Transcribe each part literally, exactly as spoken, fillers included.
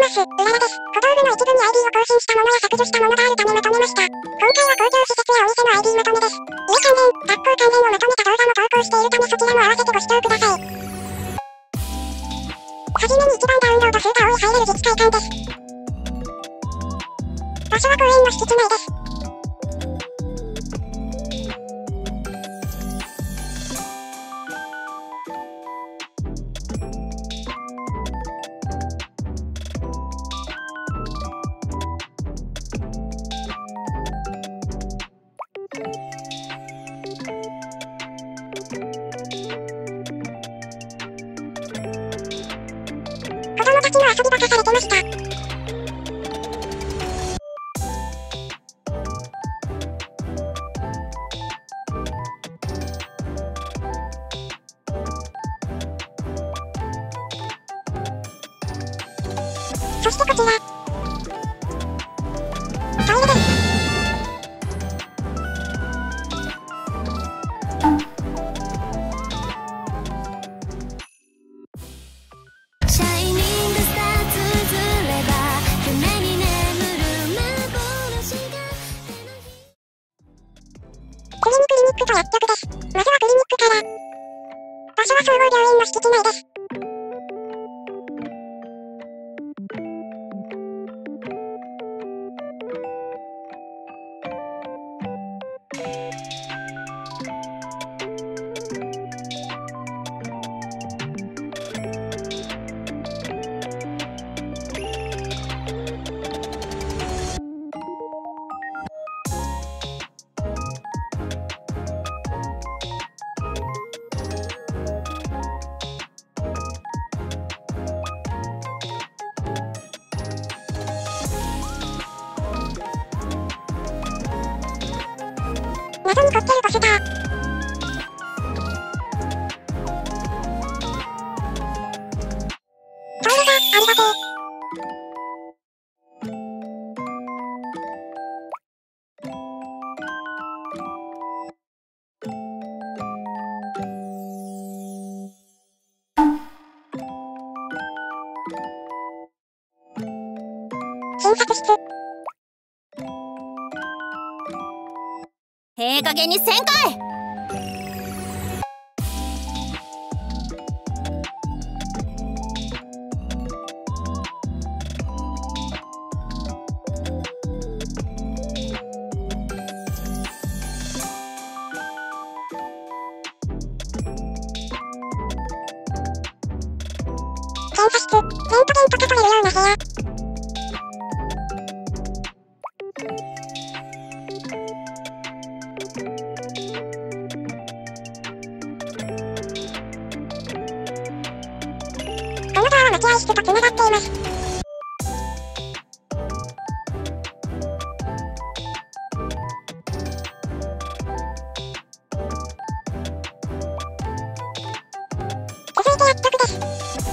ます。うららです。小道具の一部に アイディー を更新したものや削除したものがあるためまとめました。今回は工業施設やお店の アイディー まとめです。家関連、学校関連をまとめた動画も投稿しているためそちらも合わせてご視聴ください。はじめに一番ダウンロード数が多い入れる自治会館です。場所は公園の敷地内です。子供たちの遊び場化されてました。そしてこちら。トイレです。 シャイニングスター綴れば夢に眠る幻がクリニクリニックと薬局です。まずはクリニックから。場所は総合病院の敷地内です。謎に凝ってるポスター。トイレがありがとう。診察室。 ええ加減にせんかい。 検査室。レントゲンとか取れるような部屋。このドアは待合室とつながっています。続いて薬局です。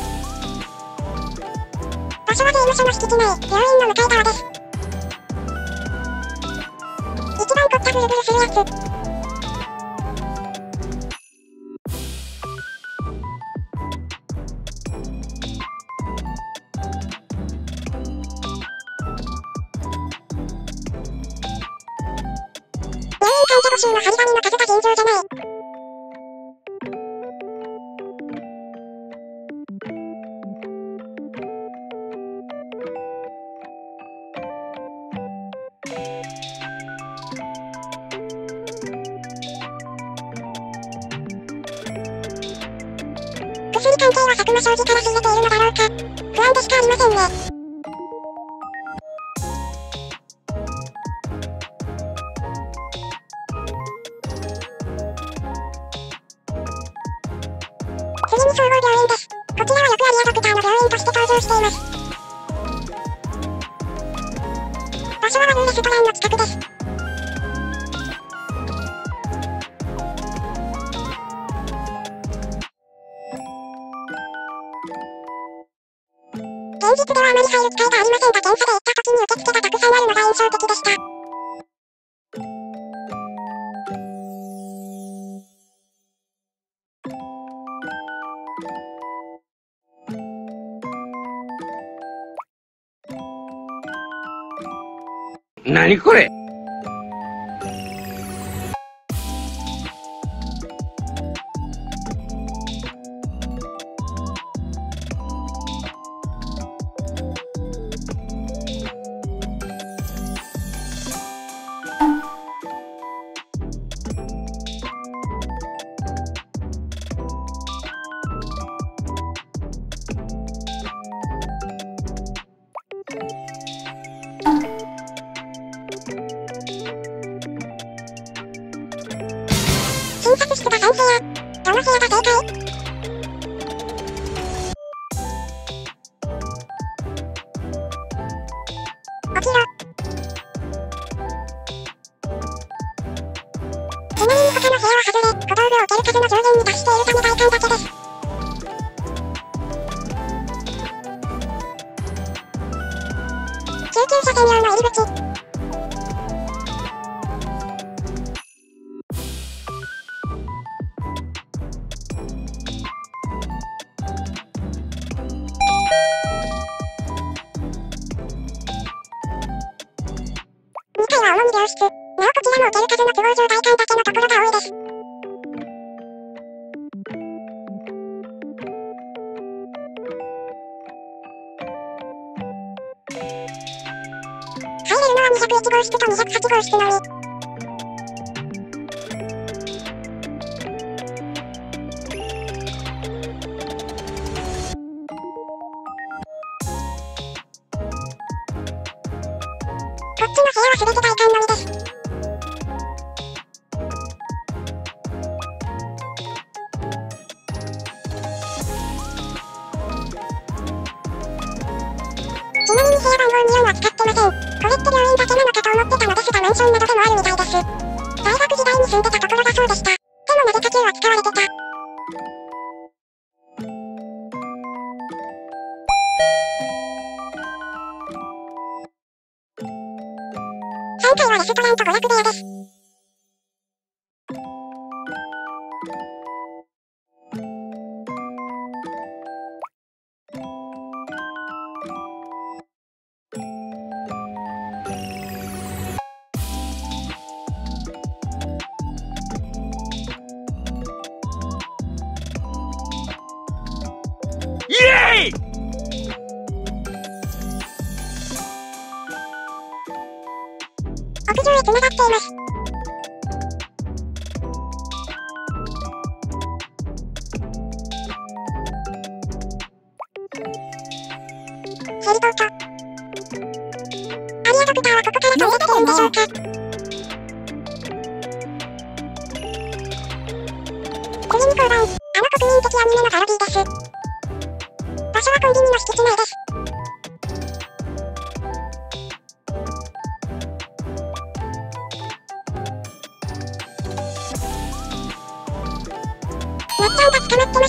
場所は税務署の敷地内、病院の向かい側です。一番凝ったぐるぐるするやつ。入院患者募集の張り紙の数が尋常じゃない。薬関係は佐久間商事から仕入れているのだろうか。不安でしかありませんね。次に総合病院です。こちらはよくありアドクターの病院として登場しています。場所はワグーレストランの近くです。現実ではあまり入る機会がありませんが検査で行った時に受付がたくさんあるのが印象的でした。 何これ。 診察室がさん部屋。どの部屋が正解？起きろ。ちなみに他の部屋は外れ、小道具を置ける数の上限に達しているため外観だけです。救急車専用の入り口。にかいは主に病室。なおこちらも置ける数の都合上外観だけのところが多いです。入れるのはにひゃくいち号室とにひゃくはち号室のみ。こっちの部屋はすべて外観のみです。ちなみに部屋番号によんは使ってません。これって病院だけなのかと思ってたのですがマンションなどでもあるみたいです。大学時代に住んでたところがそうでした。でもなぜかきゅうは使われてた。さんかいはレストランと娯楽部屋です。 イエーイ。 屋上へ繋がっています。ヘリポート。アリアドクターはここから飛んできてるんでしょうか？次に交番。あの国民的アニメのパロディです。場所はコンビニの敷地内です。やっちゃんが捕まってました。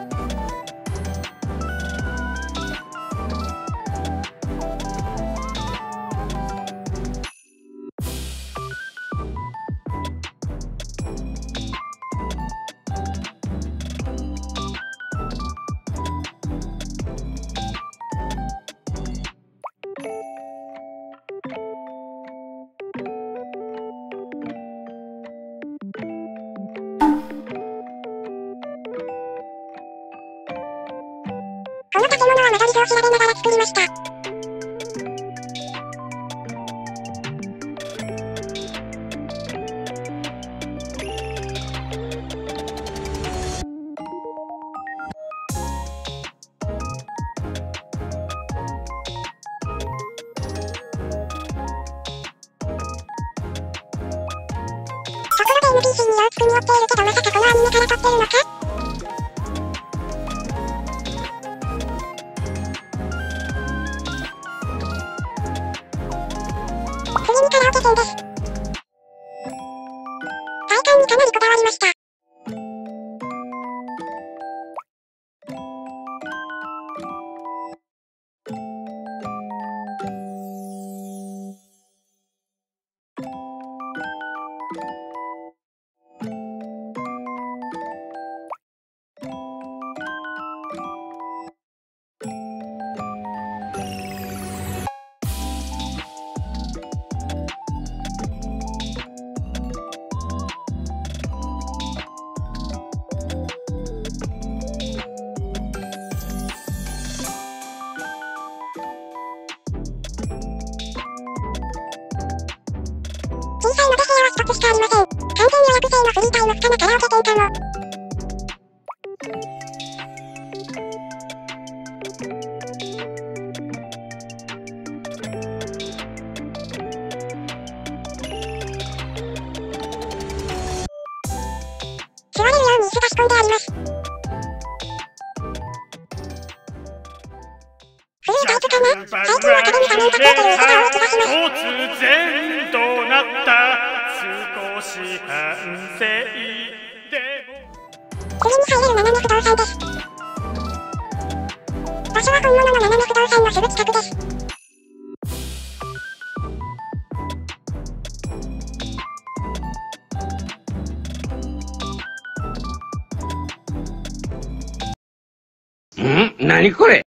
この建物は間取り図を調べながら作りました。ところで エヌピーシー にようつくに寄っているけどまさかこのアニメから撮ってるのか？次にカラオケ店です。外観にかなりこだわりました。 つしかありません。完全予約制のフリータイム深なカラオケ店かも。座れるように椅子が仕込んであります。古いタイプかな。最近は壁に仮面がついてる椅子が多い気がします。 突然となった少し反省でも次に入れるななめ不動産です。場所は本物のななめ不動産のすぐ近くです。 ん？何これ？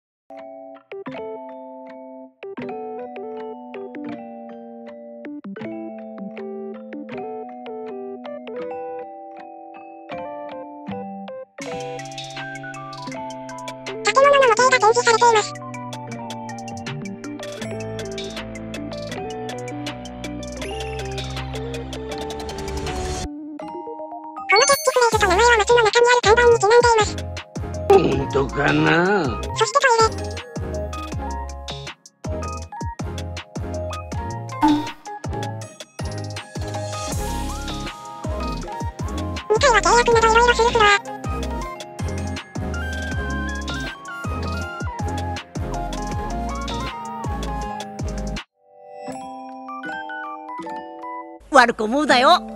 建物の模型が展示されています。このキャッチフレーズと名前は街の中にある看板にちなんでいます。 本当かな？ そしてトイレ。にかいは契約などいろいろするフロア。 悪く思うなよ。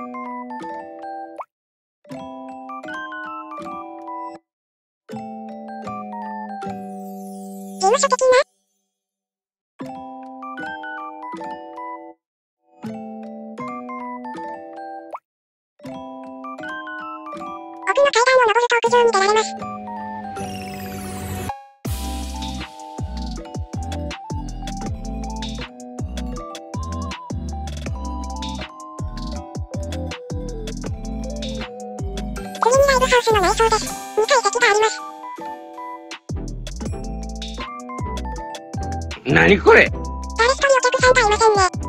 事務所的な。奥の階段を登ると屋上に出られます。次にライブハウスの内装です。にかい席があります。 何これ？ 誰一人お客さんがいませんね。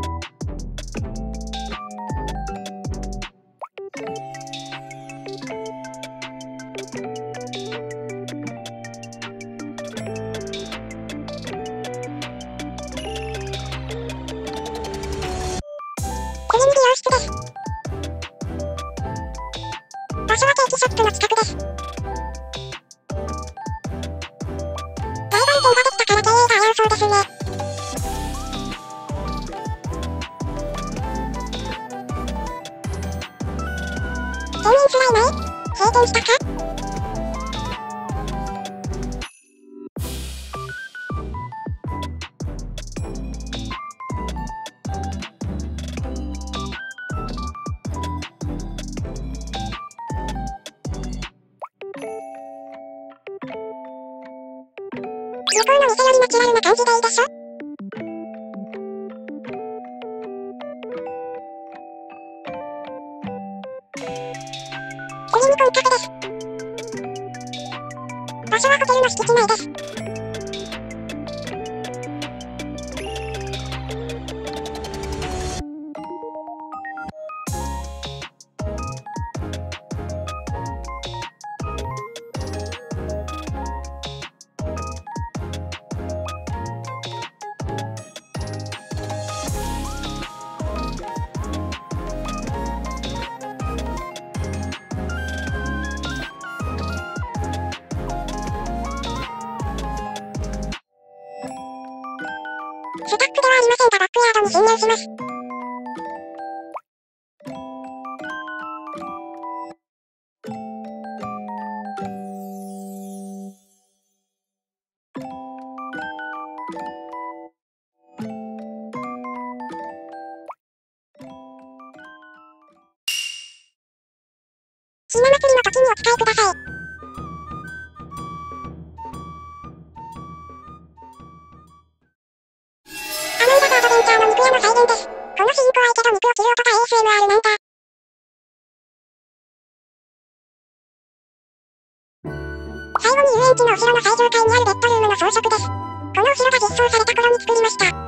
次に美容室です。場所はケーキショップの近くです。大番店ができたから経営が危うそうですね。洗面すらいない？閉店したか？向こうの店よりナチュラルな感じでいいでしょ？次にコンカフェです。場所はホテルの敷地内です。スタッフではありませんがバックヤードに侵入します。ひな祭りの時にお使いください。アマンダとアドベンチャーの肉屋の再現です。この日に怖いけど肉を切る音が エーエスエムアール なんだ。最後に遊園地の後ろの最上階にあるベッドルームの装飾です。この後ろが実装された頃に作りました。